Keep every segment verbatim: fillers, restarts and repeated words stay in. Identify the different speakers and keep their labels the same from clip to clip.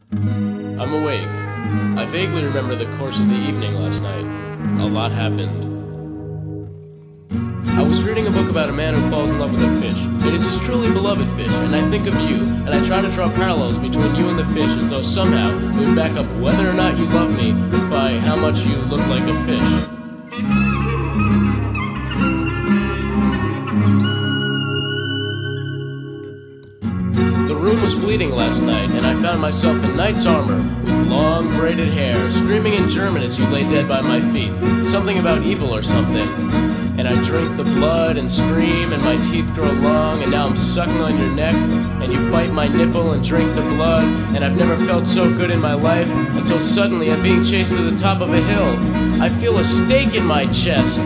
Speaker 1: I'm awake. I vaguely remember the course of the evening last night. A lot happened. I was reading a book about a man who falls in love with a fish. It is his truly beloved fish, and I think of you, and I try to draw parallels between you and the fish as though somehow you would back up whether or not you love me by how much you look like a fish. The room was bleeding last night, and I found myself in knight's armor, with long braided hair, screaming in German as you lay dead by my feet. Something about evil or something. And I drink the blood and scream, and my teeth grow long, and now I'm sucking on your neck, and you bite my nipple and drink the blood, and I've never felt so good in my life, until suddenly I'm being chased to the top of a hill. I feel a stake in my chest.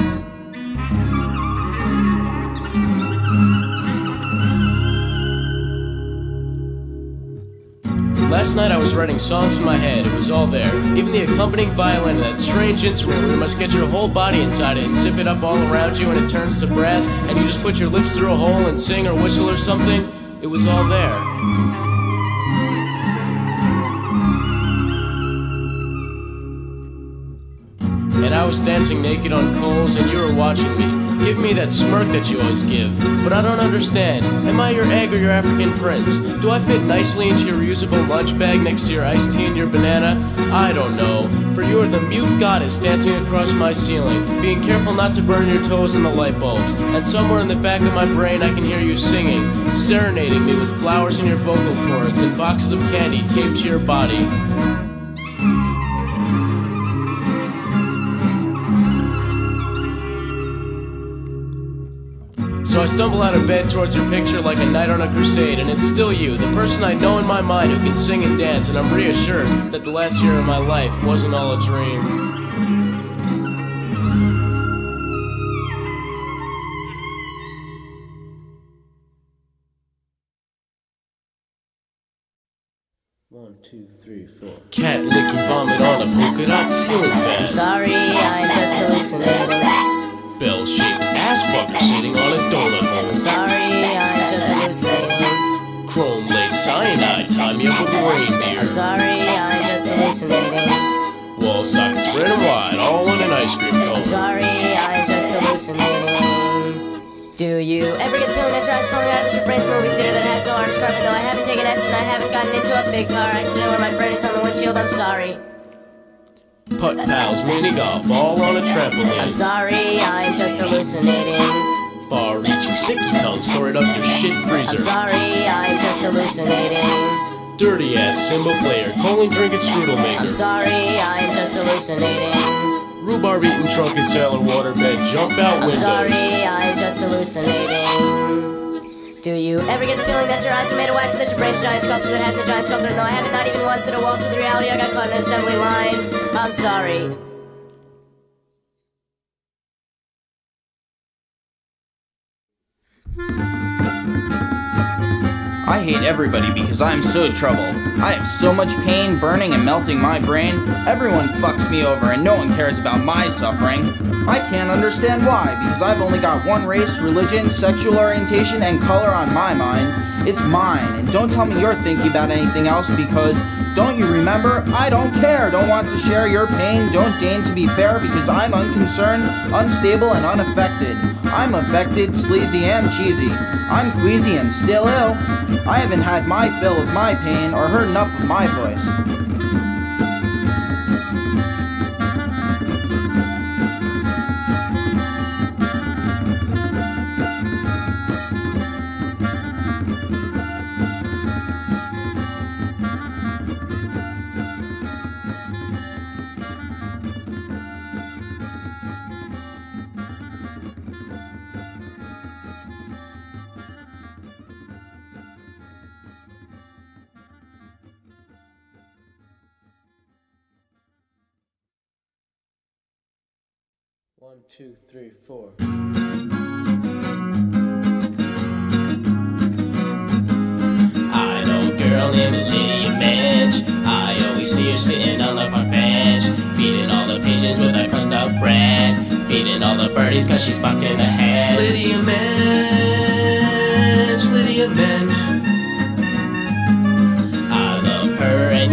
Speaker 1: Last night I was writing songs in my head, it was all there. Even the accompanying violin and that strange instrument where you must get your whole body inside it and zip it up all around you and it turns to brass and you just put your lips through a hole and sing or whistle or something. It was all there. And I was dancing naked on coals and you were watching me. Give me that smirk that you always give. But I don't understand. Am I your egg or your African prince? Do I fit nicely into your reusable lunch bag next to your iced tea and your banana? I don't know. For you are the mute goddess dancing across my ceiling, being careful not to burn your toes in the light bulbs. And somewhere in the back of my brain I can hear you singing, serenading me with flowers in your vocal cords and boxes of candy taped to your body. So I stumble out of bed towards your picture like a knight on a crusade, and it's still you, the person I know in my mind who can sing and dance, and I'm reassured that the last year of my life wasn't all a dream. One, two, three, four. Cat licking vomit on a polka dot ceiling fan.
Speaker 2: I'm sorry, I'm just hallucinating.
Speaker 1: Bell-shaped ass fucker sitting on a donut hole.
Speaker 2: I'm sorry, I'm just hallucinating.
Speaker 1: Chrome lace cyanide, tie me up with a reindeer.
Speaker 2: I'm sorry, I'm just hallucinating.
Speaker 1: Wall sockets red and white, all on an ice cream cone.
Speaker 2: I'm sorry, I'm just hallucinating. Do you ever get the feeling that your eyes falling out of your brain's movie theater that has no artist carpet? Though I haven't taken acid and I haven't gotten into a big car accident where my friend is on the windshield, I'm sorry.
Speaker 1: Putt pals, mini golf, all on a trampoline.
Speaker 2: I'm sorry, I'm just hallucinating.
Speaker 1: Far-reaching sticky tongue, store it up your shit freezer.
Speaker 2: I'm sorry, I'm just hallucinating.
Speaker 1: Dirty-ass cymbal player, colon drinking strudel maker.
Speaker 2: I'm sorry, I'm just hallucinating.
Speaker 1: Rhubarb-eating drunken sailor waterbed, jump out
Speaker 2: I'm
Speaker 1: windows.
Speaker 2: sorry, I'm just hallucinating. Do you ever get the feeling that your eyes are made of wax, that your brain's a giant sculpture that has no giant sculptor? No, I haven't, not even once hit a wall to the reality. I got caught in an assembly line. I'm sorry.
Speaker 3: I hate everybody because I am so troubled. I have so much pain burning and melting my brain. Everyone fucks me over and no one cares about my suffering. I can't understand why, because I've only got one race, religion, sexual orientation, and color on my mind. It's mine, and don't tell me you're thinking about anything else because, don't you remember, I don't care, don't want to share your pain, don't deign to be fair because I'm unconcerned, unstable, and unaffected. I'm affected, sleazy, and cheesy. I'm queasy and still ill. I haven't had my fill of my pain or heard enough of my voice.
Speaker 1: One, two, three, four. I know a girl named Lydia Bench. I always see her sitting on the park bench, feeding all the pigeons with that crust out bread, feeding all the birdies cause she's fucked in the head. Lydia Bench, Lydia Bench. I love her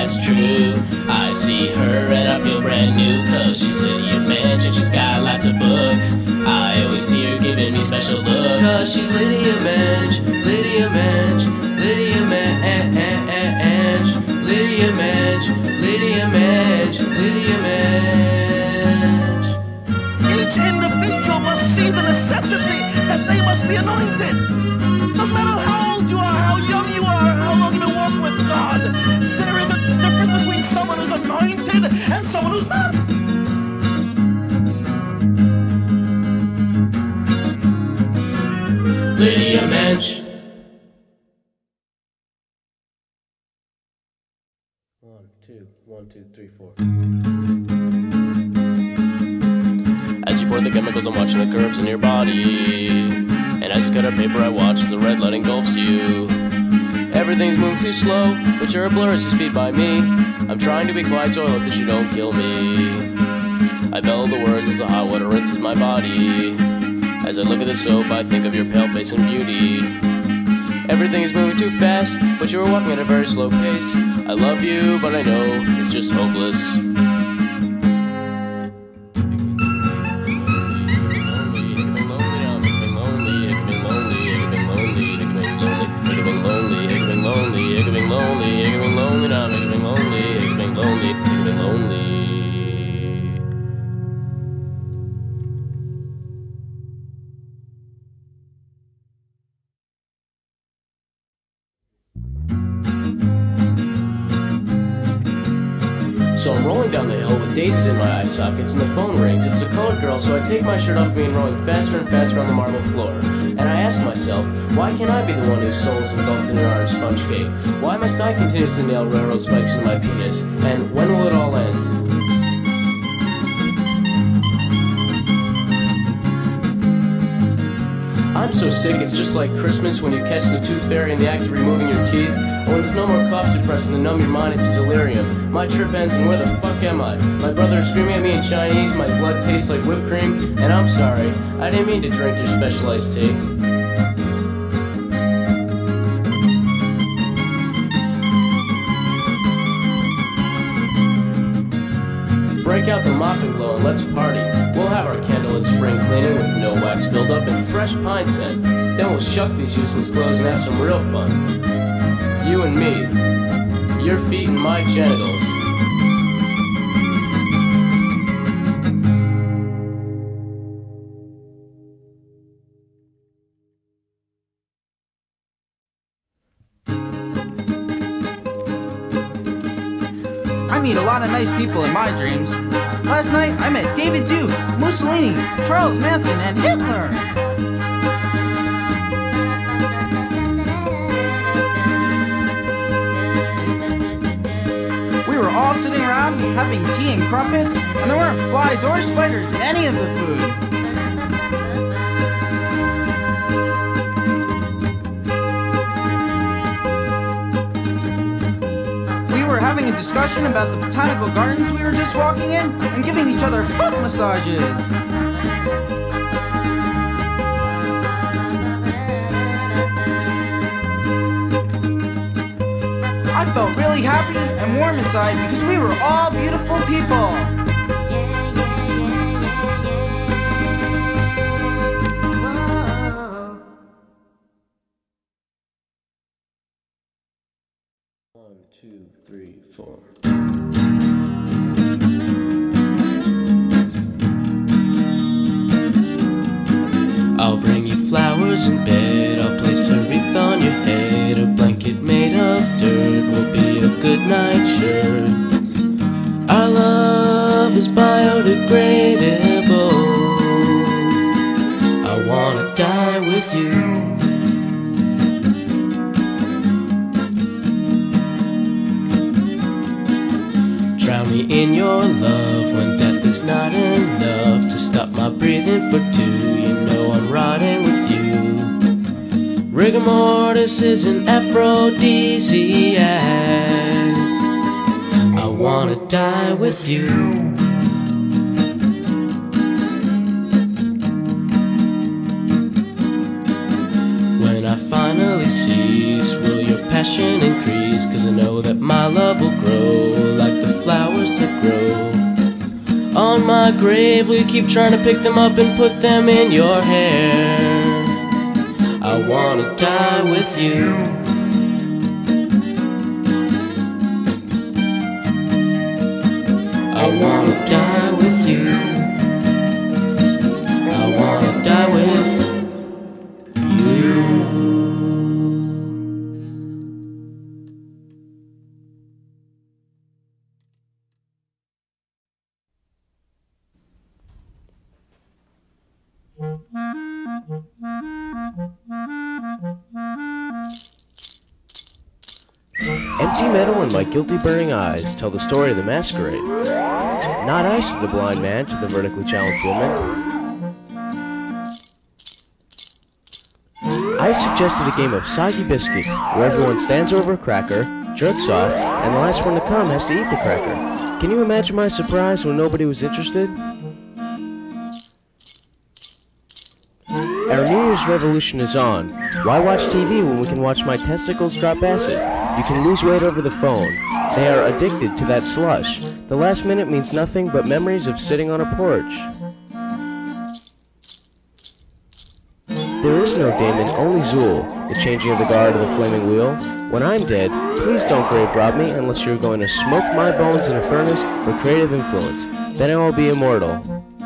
Speaker 1: that's true. I see her and I feel brand new, cause she's Lydia Mensch and she's got lots of books. I always see her giving me special looks, cause she's Lydia Mensch, Lydia Mensch, Lydia Mensch, Lydia Mensch, Lydia Mensch, Lydia Mensch.
Speaker 4: Each individual must see the necessity that they must be anointed. No matter how old you are, how young you are, how long you've been walking with God, there is a difference between someone who's anointed and someone who's not.
Speaker 1: Lydia Mensch. One, two, one, two, three, four. As you pour the chemicals, I'm watching the curves in your body. And as you cut out paper, I watch as the red light engulfs you. Everything's moving too slow, but you're a blur as you speed by me. I'm trying to be quiet so I hope that you don't kill me. I bellow the words as the hot water rinses my body. As I look at the soap, I think of your pale face and beauty. Everything is moving too fast, but you are walking at a very slow pace. I love you, but I know it's just hopeless. So I'm rolling down the hill with daisies in my eye sockets and the phone rings. It's the colored girl, so I take my shirt off me and rolling faster and faster on the marble floor. And I ask myself, why can't I be the one whose soul is engulfed in an orange sponge cake? Why must I continuously nail railroad spikes into my penis? And when will it all end? I'm so sick, it's just like Christmas when you catch the tooth fairy in the act of removing your teeth. Or when there's no more cough suppressant to numb your mind into delirium. My trip ends and where the fuck am I? My brother is screaming at me in Chinese, my blood tastes like whipped cream. And I'm sorry, I didn't mean to drink your special iced tea. Break out the mop and glow and let's party. We'll have our candlelit spring cleaning with no wax buildup and fresh pine scent. Then we'll shuck these useless clothes and have some real fun. You and me, your feet and my genitals.
Speaker 3: I meet a lot of nice people in my dreams. Last night, I met David Duke, Mussolini, Charles Manson, and Hitler. We were all sitting around having tea and crumpets, and there weren't flies or spiders in any of the food. We were having a discussion about the botanical gardens we were just walking in and giving each other foot massages. I felt really happy and warm inside because we were all beautiful people.
Speaker 1: One, two, three, four. I'll bring you flowers in bed, I'll place a wreath on your head. A blanket made of dirt will be a good night shirt. Our love is biodegradable. I wanna die with you. Drown me in your love when death is not enough to stop my breathing for two. You know I'm rotting with you. Rigor mortis is an aphrodisiac. I wanna die with you. When I finally cease, will your passion increase, 'cause I know that my love will grow like the flowers that grow on my grave. Will you keep trying to pick them up and put them in your hair? I wanna die with you. I wanna die with you. I wanna die with you.
Speaker 5: Empty metal and my guilty burning eyes tell the story of the masquerade. Not I, said the blind man to the vertically challenged woman. I suggested a game of soggy biscuit, where everyone stands over a cracker, jerks off, and the last one to come has to eat the cracker. Can you imagine my surprise when nobody was interested? Our New Year's revolution is on. Why watch T V when we can watch my testicles drop acid? You can lose weight over the phone. They are addicted to that slush. The last minute means nothing but memories of sitting on a porch. There is no Damon, only Zool, the changing of the guard of the flaming wheel. When I'm dead, please don't grave rob me unless you're going to smoke my bones in a furnace for creative influence. Then I will be immortal.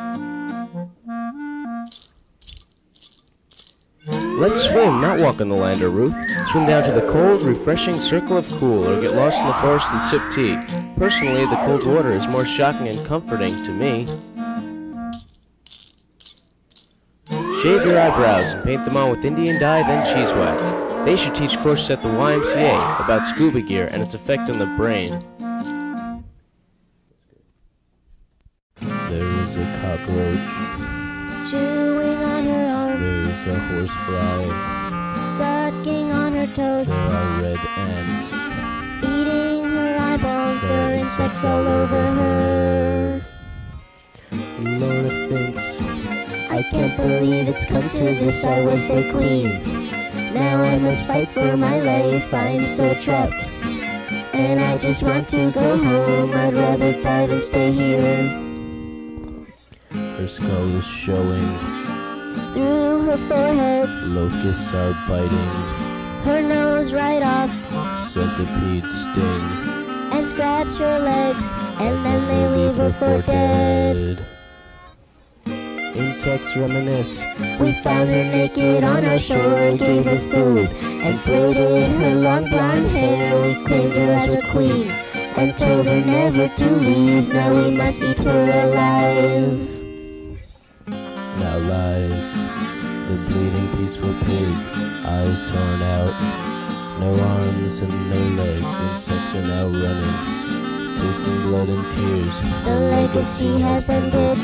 Speaker 5: Let's swim, not walk on the land or roof. Swim down to the cold, refreshing circle of cool, or get lost in the forest and sip tea. Personally, the cold water is more shocking and comforting to me. Shave your eyebrows and paint them on with Indian dye, then cheese wax. They should teach courses at the Y M C A about scuba gear and its effect on the brain. There is a cockroach
Speaker 6: chewing on her arm.
Speaker 5: There's a horsefly
Speaker 6: Sucking on her toes.
Speaker 5: There are red ants
Speaker 6: Eating her eyeballs. There are insects all over her.
Speaker 5: Lona thinks,
Speaker 6: I can't believe it's come to this. I was the queen. Now I must fight for my life. I'm so trapped, and I just want to go home. I'd rather die than stay here.
Speaker 5: her skull is showing.
Speaker 6: Through her forehead,
Speaker 5: Locusts are biting.
Speaker 6: her nose right off,
Speaker 5: Centipedes sting.
Speaker 6: and scratch her legs, and then they leave her for dead.
Speaker 5: Insects reminisce.
Speaker 6: We found her naked on our shore, gave her food, and braided her long blonde hair. We claimed her as a queen, and told her never to leave. Now we must eat her alive.
Speaker 5: Now lies the bleeding peaceful pig, eyes torn out, no arms and no legs. Insects are now running, tasting blood and tears.
Speaker 6: The legacy has ended.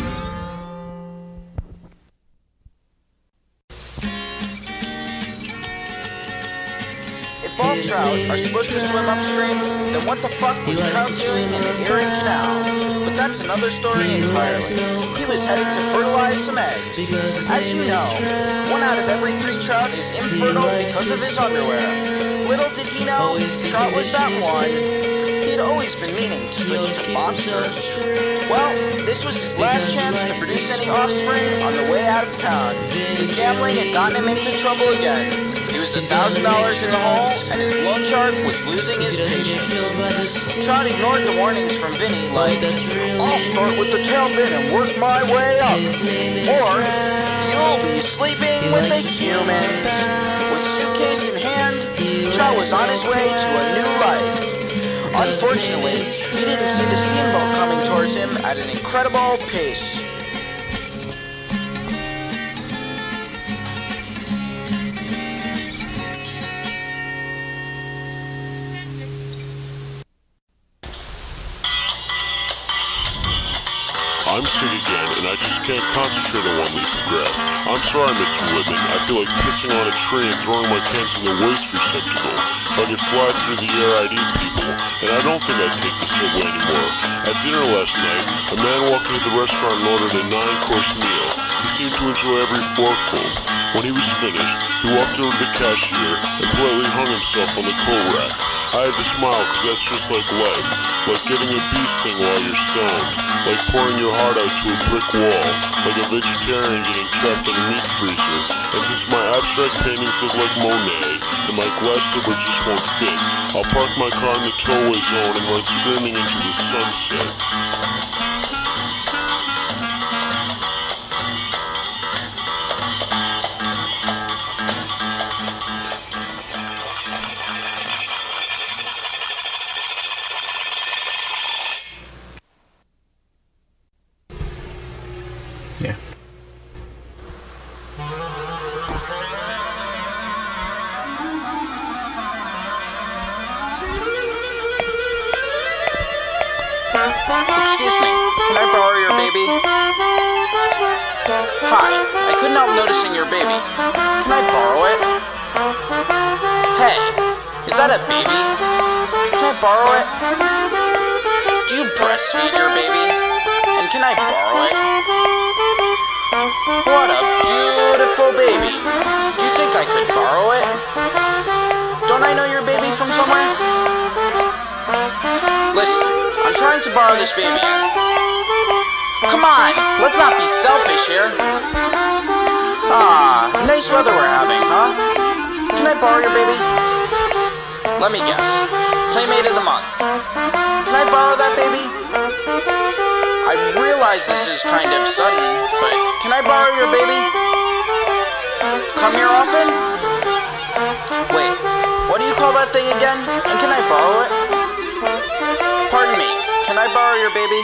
Speaker 3: If all trout are supposed to swim upstream, then what the fuck was trout doing in the Erie Canal? But that's another story entirely. He was headed to fertilize some eggs. As you know, one out of every three trout is infertile because of his underwear. Little did he know, trout was that one. He had always been meaning to switch to boxers. Well, this was his last chance to produce any offspring on the way out of town. His gambling had gotten him into trouble again. He was a thousand dollars in the hole, and his loan shark was losing his patience. Trout ignored the warnings from Vinny, like, I'll start with the tail bit and work my way up. Or, you'll be sleeping with the humans. With suitcase in hand, Trout was on his way to a new life. Unfortunately, he didn't see the steamboat coming towards him at an incredible pace.
Speaker 7: I'm sick again, and I just can't concentrate on one leaf of grass. I'm sorry, Mister Whitman. I feel like pissing on a tree and throwing my cans in the waste receptacle. If I could fly through the air, I'd eat people, and I don't think I'd take the subway anymore. At dinner last night, a man walked into the restaurant and ordered a nine-course meal. He seemed to enjoy every forkful. When he was finished, he walked over to the cashier and politely hung himself on the coat rack. I had to smile because that's just like life. Like getting a bee sting while you're stoned. Like pouring your heart out to a brick wall. Like a vegetarian getting trapped in a meat freezer. And since my abstract paintings look like Monet, and my glass slipper just won't fit, I'll park my car in the towaway zone and run screaming into the sunset.
Speaker 3: Yeah.
Speaker 8: Excuse me, can I borrow your baby? Hi, I couldn't help noticing your baby. Can I borrow it? Hey, is that a baby? Can I borrow it? Do you breastfeed your baby? And can I borrow it? What a beautiful baby. Do you think I could borrow it? Don't I know your baby from somewhere? Listen, I'm trying to borrow this baby. Come on, let's not be selfish here. Ah, nice weather we're having, huh? Can I borrow your baby? Let me guess. Playmate of the month. Can I borrow that baby? I realize this is kind of sudden, but can I borrow your baby? Come here often? Wait, what do you call that thing again? And can I borrow it? Pardon me, can I borrow your baby?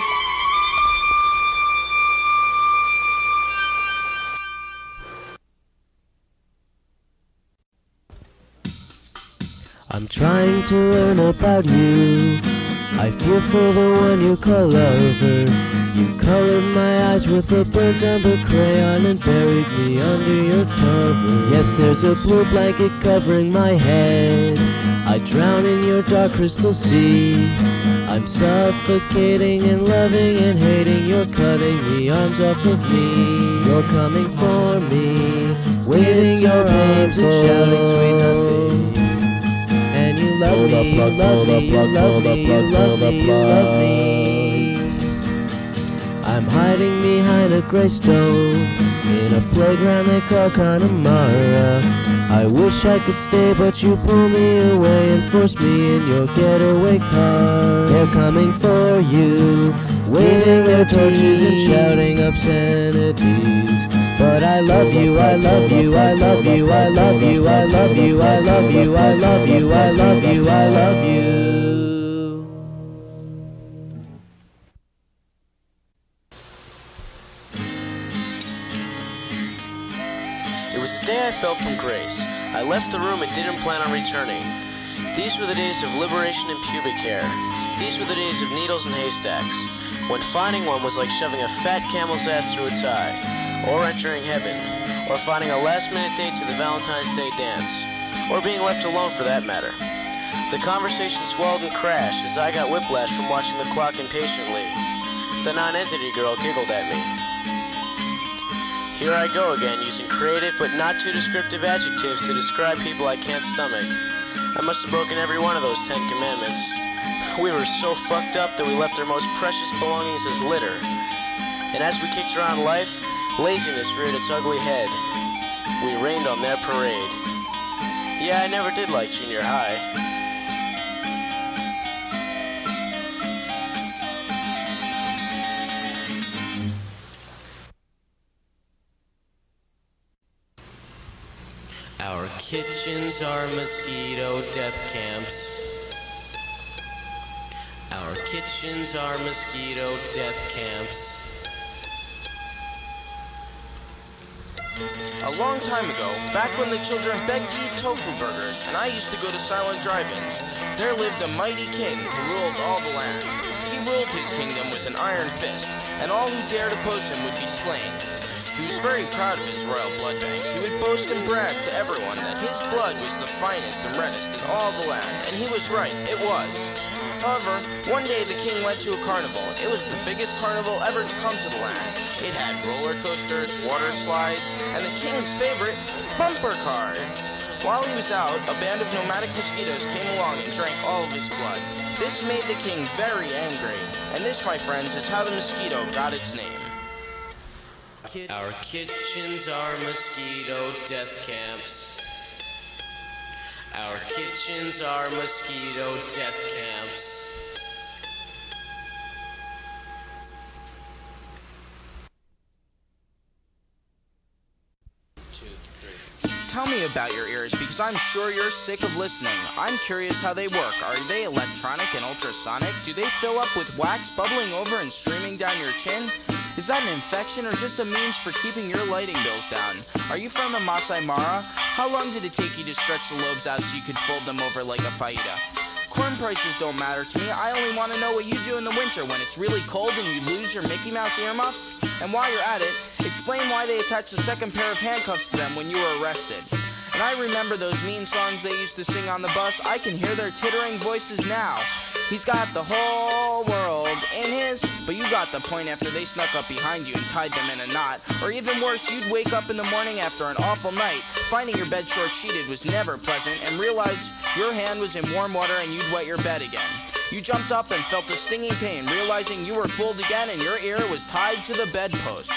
Speaker 5: I'm trying to learn about you. I feel for the one you call lover. You colored my eyes with a burnt umber crayon and buried me under your cover. Yes, there's a blue blanket covering my head. I drown in your dark crystal sea. I'm suffocating and loving and hating. You're cutting the arms off of me. You're coming for me, waving your arms and shouting sweet nothing. And you love me, you love me, you love me, you love me, you love me. I'm hiding behind a gray stone in a playground they call Connemara. I wish I could stay, but you pull me away and force me in your getaway car. They're coming for you, waving their torches and shouting obscenities. But I love you, I love you, I love you, I love you, I love you, I love you, I love you, I love you, I love you.
Speaker 1: It was the day I fell from grace. I left the room and didn't plan on returning. These were the days of liberation and pubic hair. These were the days of needles and haystacks, when finding one was like shoving a fat camel's ass through its eye. Or entering heaven, or finding a last-minute date to the Valentine's Day dance, or being left alone for that matter. The conversation swelled and crashed as I got whiplash from watching the clock impatiently. The non-entity girl giggled at me. Here I go again, using creative but not too descriptive adjectives to describe people I can't stomach. I must have broken every one of those Ten Commandments. We were so fucked up that we left our most precious belongings as litter. And as we kicked around life, laziness reared its ugly head. We rained on their parade. Yeah, I never did like junior high. Our kitchens are mosquito death camps. Our kitchens are mosquito death camps.
Speaker 8: A long time ago, back when the children begged to eat tofu burgers, and I used to go to silent drive-ins, there lived a mighty king who ruled all the land. He ruled his kingdom with an iron fist, and all who dared oppose him would be slain. He was very proud of his royal blood bank. He would boast and brag to everyone that his blood was the finest and reddest in all the land, and he was right, it was. However, one day the king went to a carnival. It was the biggest carnival ever to come to the land. It had roller coasters, water slides, and the king's favorite, bumper cars. While he was out, a band of nomadic mosquitoes came along and drank all of his blood. This made the king very angry, and this, my friends, is how the mosquito got its name.
Speaker 1: Our kitchens are mosquito death camps. Our kitchens are mosquito death camps.
Speaker 8: Tell me about your ears, because I'm sure you're sick of listening. I'm curious how they work. Are they electronic and ultrasonic? Do they fill up with wax bubbling over and streaming down your chin? Is that an infection or just a means for keeping your lighting bills down? Are you from the Masai Mara? How long did it take you to stretch the lobes out so you could fold them over like a faida? Corn prices don't matter to me. I only want to know what you do in the winter when it's really cold and you lose your Mickey Mouse earmuffs. And while you're at it, explain why they attached a second pair of handcuffs to them when you were arrested. And I remember those mean songs they used to sing on the bus. I can hear their tittering voices now. He's got the whole world in his, but you got the point after they snuck up behind you and tied them in a knot. Or even worse, you'd wake up in the morning after an awful night, finding your bed short-sheeted was never pleasant, and realize your hand was in warm water and you'd wet your bed again. You jumped up and felt a stinging pain, realizing you were fooled again and your ear was tied to the bedpost.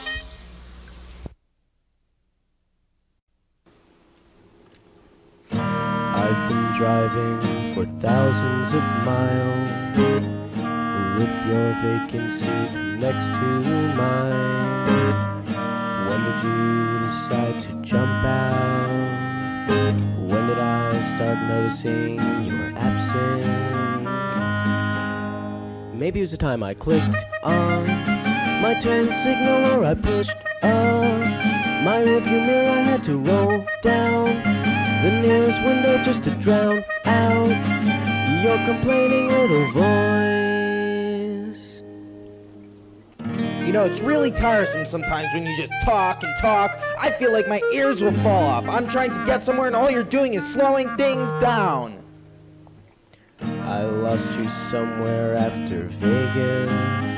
Speaker 5: I've been driving for thousands of miles with your vacant seat next to mine. When did you decide to jump out? When did I start noticing your absence? Maybe it was the time I clicked on my turn signal, or I pushed on my rearview mirror. I had to roll down the nearest window just to drown out your complaining little voice.
Speaker 9: You know, it's really tiresome sometimes when you just talk and talk. I feel like my ears will fall off. I'm trying to get somewhere and all you're doing is slowing things down.
Speaker 5: I lost you somewhere after Vegas.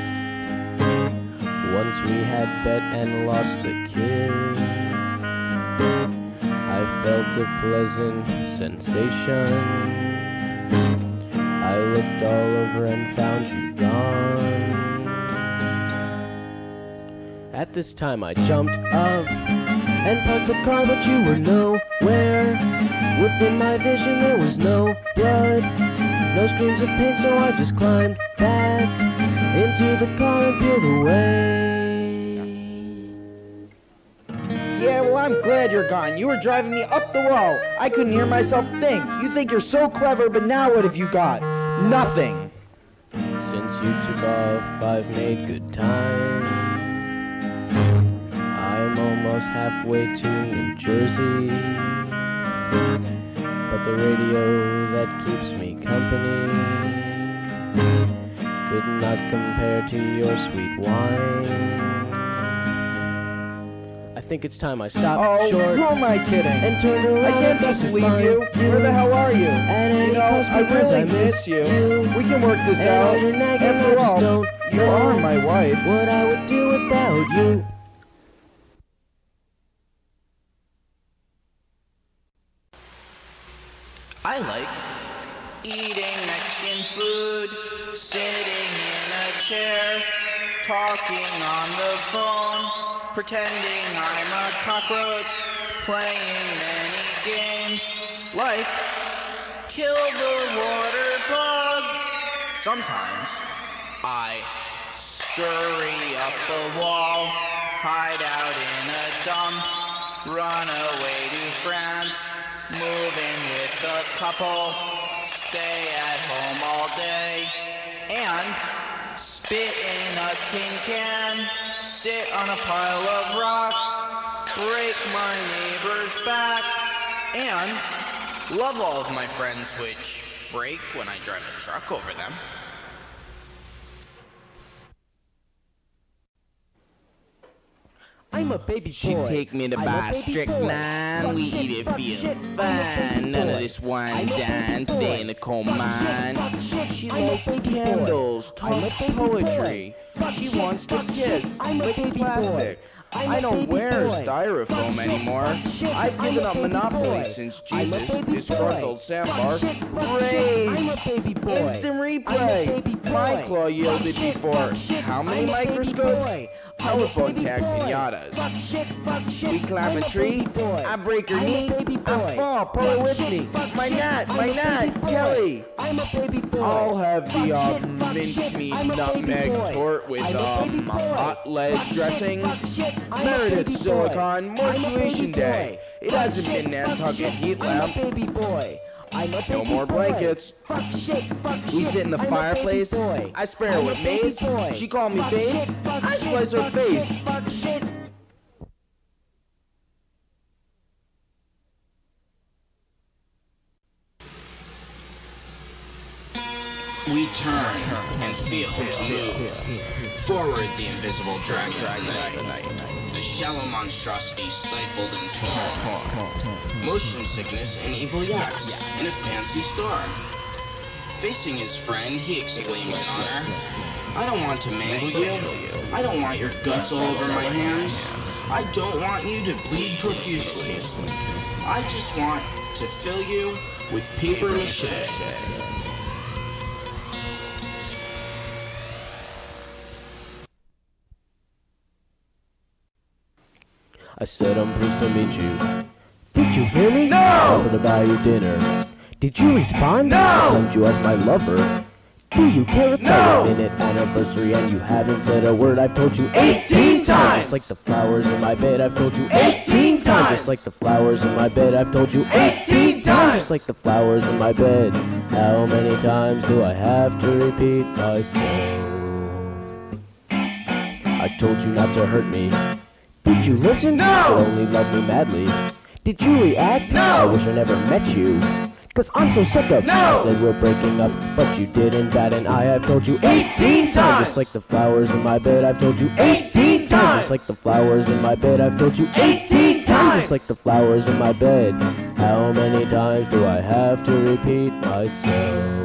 Speaker 5: Once we had bet and lost the kiss. I felt a pleasant sensation. I looked all over and found you gone. At this time I jumped up and parked the car, but you were nowhere. Within my vision there was no blood, no screams of pain, so I just climbed back into the car and peeled away.
Speaker 9: Yeah, well, I'm glad you're gone. You were driving me up the wall. I couldn't hear myself think. You think you're so clever, but now what have you got? Nothing.
Speaker 5: Since you took off, I've made good time. I'm almost halfway to New Jersey, but the radio that keeps me company could not compare to your sweet wine. I think it's time I stopped
Speaker 9: oh,
Speaker 5: short.
Speaker 9: Who am I kidding?
Speaker 5: And turned around.
Speaker 9: I can't just leave you. Where the hell are you? You know, I really miss you. you. We can work this out. After all, you are my wife.
Speaker 5: What I would do without you.
Speaker 8: I like eating Mexican food, sitting in a chair, talking on the phone, pretending I'm a cockroach, playing many games, like kill the water bug. Sometimes I scurry up a wall, hide out in a dump, run away to France, move in with a couple, stay at home all day, and spit in a tin can, sit on a pile of rocks, break my neighbor's back, and love all of my friends which break when I drive a truck over them.
Speaker 9: I I'm a baby boy.
Speaker 3: She'd take me to
Speaker 9: I'm
Speaker 3: buy
Speaker 9: a baby
Speaker 3: strychnine.
Speaker 9: boy.
Speaker 3: We
Speaker 9: Fuck
Speaker 3: eat
Speaker 9: shit,
Speaker 3: it,
Speaker 9: fuck
Speaker 3: feel
Speaker 9: shit, I'm a
Speaker 3: fine.
Speaker 9: baby
Speaker 3: None of
Speaker 9: boy.
Speaker 3: this wine
Speaker 9: I'm a
Speaker 3: dine
Speaker 9: baby
Speaker 3: today
Speaker 9: boy.
Speaker 3: in the coal
Speaker 9: Fuck
Speaker 3: mine.
Speaker 9: shit, fuck shit,
Speaker 3: She
Speaker 9: I'm a
Speaker 3: likes
Speaker 9: baby boy.
Speaker 3: candles,
Speaker 9: I'm a
Speaker 3: talks
Speaker 9: baby
Speaker 3: poetry.
Speaker 9: boy.
Speaker 3: She
Speaker 9: Fuck
Speaker 3: wants
Speaker 9: shit,
Speaker 3: to
Speaker 9: fuck
Speaker 3: kiss,
Speaker 9: shit, I'm a
Speaker 3: lick
Speaker 9: baby
Speaker 3: plastic.
Speaker 9: boy. I'm
Speaker 3: I
Speaker 9: a
Speaker 3: don't
Speaker 9: baby
Speaker 3: wear
Speaker 9: boy.
Speaker 3: styrofoam
Speaker 9: Fuck
Speaker 3: anymore.
Speaker 9: shit, fuck shit,
Speaker 3: I've
Speaker 9: I'm
Speaker 3: given
Speaker 9: a
Speaker 3: up
Speaker 9: baby
Speaker 3: Monopoly
Speaker 9: boy.
Speaker 3: since
Speaker 9: I'm a
Speaker 3: Jesus,
Speaker 9: baby
Speaker 3: disgruntled
Speaker 9: boy.
Speaker 3: sandbar.
Speaker 9: Fuck shit, fuck shit,
Speaker 3: Rage!
Speaker 9: I'm a baby boy.
Speaker 3: Instant
Speaker 9: I'm a
Speaker 3: replay!
Speaker 9: baby boy.
Speaker 3: My claw yielded
Speaker 9: Fuck shit,
Speaker 3: before.
Speaker 9: fuck shit,
Speaker 3: How many
Speaker 9: I'm a baby
Speaker 3: microscopes?
Speaker 9: boy.
Speaker 3: Telephone
Speaker 9: I'm a baby
Speaker 3: tag
Speaker 9: boy.
Speaker 3: pinatas.
Speaker 9: Fuck shit, fuck shit,
Speaker 3: We climb
Speaker 9: I'm
Speaker 3: a tree.
Speaker 9: baby boy.
Speaker 3: I break your
Speaker 9: I'm
Speaker 3: knee.
Speaker 9: a baby boy.
Speaker 3: I fall. Pull
Speaker 9: Fuck
Speaker 3: it with
Speaker 9: shit,
Speaker 3: me.
Speaker 9: fuck
Speaker 3: My
Speaker 9: shit,
Speaker 3: nut,
Speaker 9: I'm
Speaker 3: my
Speaker 9: a
Speaker 3: nut,
Speaker 9: baby boy.
Speaker 3: Kelly.
Speaker 9: I'm a baby boy.
Speaker 3: I'll have the
Speaker 9: Fuck
Speaker 3: um,
Speaker 9: shit, fuck shit,
Speaker 3: mincemeat
Speaker 9: I'm a baby
Speaker 3: nutmeg
Speaker 9: boy.
Speaker 3: tort with
Speaker 9: I'm a baby
Speaker 3: um
Speaker 9: boy.
Speaker 3: hot lead
Speaker 9: Fuck shit,
Speaker 3: dressing.
Speaker 9: fuck shit, I'm a
Speaker 3: Meredith
Speaker 9: baby boy.
Speaker 3: Silicon
Speaker 9: I'm a baby
Speaker 3: Mortuation Day.
Speaker 9: boy.
Speaker 3: It
Speaker 9: Fuck
Speaker 3: hasn't
Speaker 9: shit,
Speaker 3: been
Speaker 9: fuck
Speaker 3: Nantucket
Speaker 9: shit,
Speaker 3: heat
Speaker 9: I'm
Speaker 3: lamp.
Speaker 9: a baby boy. I'm a baby
Speaker 3: No more
Speaker 9: boy.
Speaker 3: blankets.
Speaker 9: Fuck shit, fuck
Speaker 3: We
Speaker 9: shit,
Speaker 3: sit in the
Speaker 9: I'm a
Speaker 3: fireplace.
Speaker 9: baby boy.
Speaker 3: I spray her
Speaker 9: I'm
Speaker 3: with
Speaker 9: a baby
Speaker 3: mace.
Speaker 9: boy.
Speaker 3: She called me
Speaker 9: Fuck
Speaker 3: face.
Speaker 9: shit, fuck
Speaker 3: I
Speaker 9: shit,
Speaker 3: slice her
Speaker 9: fuck
Speaker 3: face.
Speaker 9: shit, fuck shit.
Speaker 8: We turn and feel to move. Forward the invisible dragon of night. The shallow monstrosity stifled and torn. Motion sickness and evil yaks in a fancy store. Facing his friend, he exclaims in honor, I don't want to mangle you. I don't want your guts all over my hands. I don't want you to bleed profusely. I just want to fill you with paper mache.
Speaker 5: I said I'm pleased to meet you. Did you hear me?
Speaker 9: No!
Speaker 5: Offered to buy you dinner. Did you respond?
Speaker 9: No!
Speaker 5: I claimed you as my lover. Do you care? It's
Speaker 9: No!
Speaker 5: our minute anniversary and you haven't said a word. I've told you
Speaker 9: eighteen times!
Speaker 5: Just like the flowers in my bed, I've told you
Speaker 9: eighteen times!
Speaker 5: Just like the flowers in my bed, I've told you
Speaker 9: eighteen times!
Speaker 5: Just like the flowers in my bed. How many times do I have to repeat myself? I told you not to hurt me. Did you listen?
Speaker 9: No!
Speaker 5: You only love me madly. Did you react?
Speaker 9: No!
Speaker 5: I wish I never met you. Cause I'm so sick of
Speaker 9: No!
Speaker 5: I said we're breaking up, but you didn't bat an eye. I've told you
Speaker 9: eighteen times!
Speaker 5: Just like the flowers in my bed, I've told you
Speaker 9: eighteen times!
Speaker 5: Just like the flowers in my bed, I've told you
Speaker 9: eighteen times!
Speaker 5: Just like the flowers in my bed. How many times do I have to repeat myself?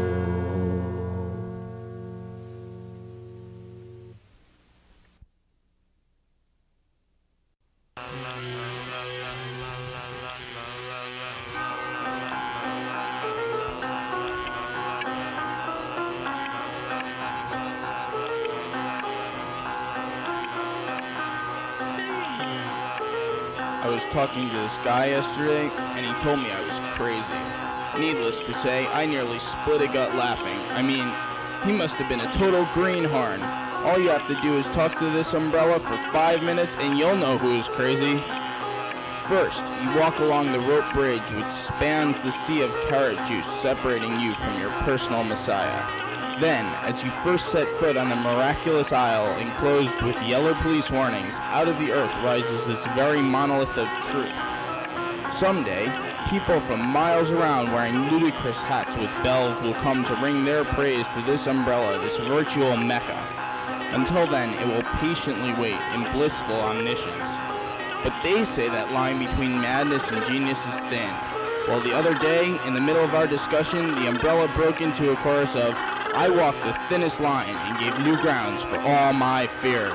Speaker 3: I was talking to this guy yesterday, and he told me I was crazy. Needless to say, I nearly split a gut laughing. I mean, he must have been a total greenhorn. All you have to do is talk to this umbrella for five minutes, and you'll know who is crazy. First, you walk along the rope bridge which spans the sea of carrot juice separating you from your personal messiah. Then, as you first set foot on the miraculous isle enclosed with yellow police warnings, out of the earth rises this very monolith of truth. Someday, people from miles around wearing ludicrous hats with bells will come to ring their praise to this umbrella, this virtual mecca. Until then, it will patiently wait in blissful omniscience. But they say that line between madness and genius is thin. Well, the other day, in the middle of our discussion, the umbrella broke into a chorus of, I walked the thinnest line and gave new grounds for all my fears.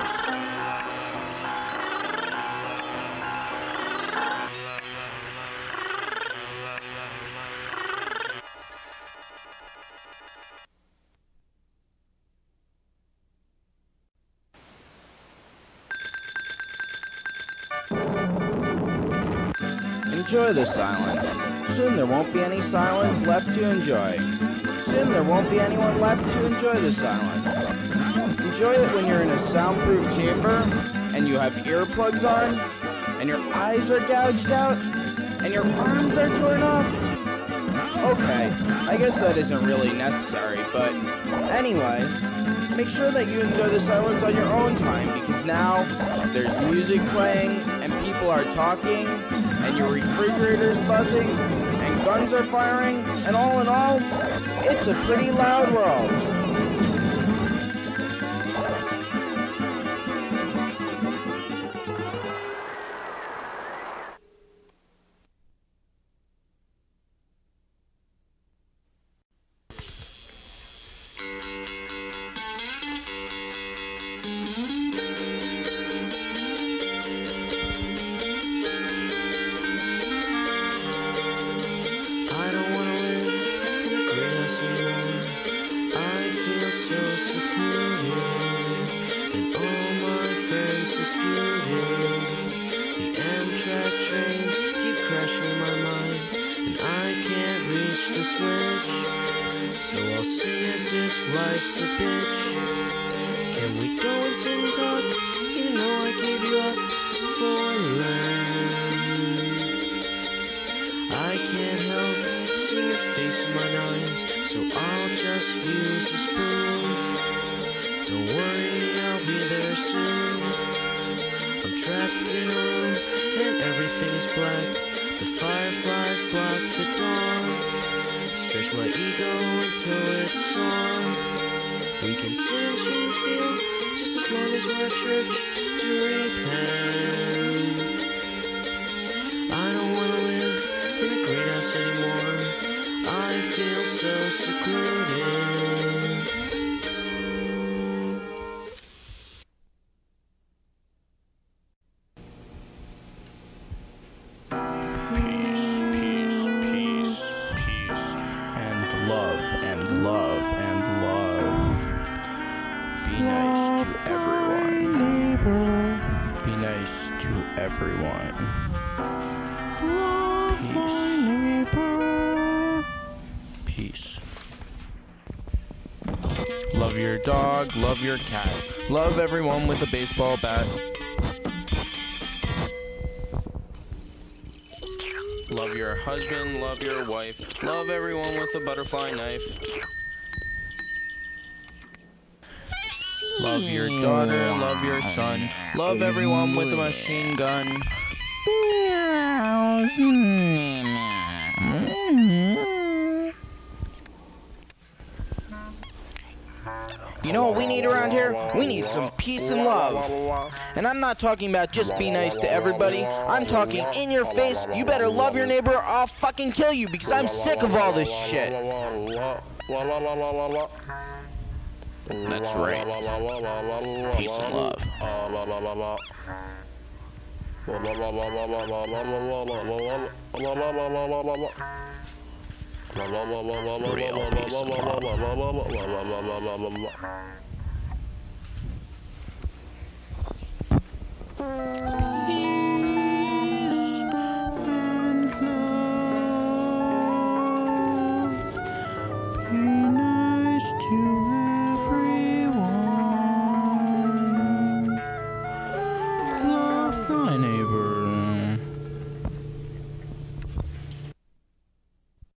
Speaker 3: Enjoy the silence. Soon there won't be any silence left to enjoy. Soon there won't be anyone left to enjoy the silence. Enjoy it when you're in a soundproof chamber, and you have earplugs on, and your eyes are gouged out, and your arms are torn off. Okay, I guess that isn't really necessary, but anyway, make sure that you enjoy the silence on your own time, because now there's music playing, and people are talking, and your refrigerator's buzzing, and guns are firing, and all in all, it's a pretty loud world.
Speaker 5: trains keep crashing my mind, and I can't reach the switch. So I'll sing as if life's a bitch. Can we go and sit and talk, even though I gave you up for land? I can't help seeing your face in my nines, so I'll just use a spoon. Don't worry, I'll be there soon. I'm trapped in a room and everything is black. The fireflies block the dawn. Stretch my ego until it's song. We can sit and shoot and steal, just as long as we're at church to repent. I don't want to live in a greenhouse anymore. I feel so secluded.
Speaker 3: Everyone. Peace. Peace. Love your dog, love your cat. Love everyone with a baseball bat. Love your husband, love your wife. Love everyone with a butterfly knife. Love your daughter, love your son. Love everyone with a machine gun.
Speaker 9: You know what we need around here? We need some peace and love. And I'm not talking about just be nice to everybody. I'm talking in your face, you better love your neighbor or I'll fucking kill you because I'm sick of all this shit.
Speaker 3: That's right. Peace and love. Real peace and love.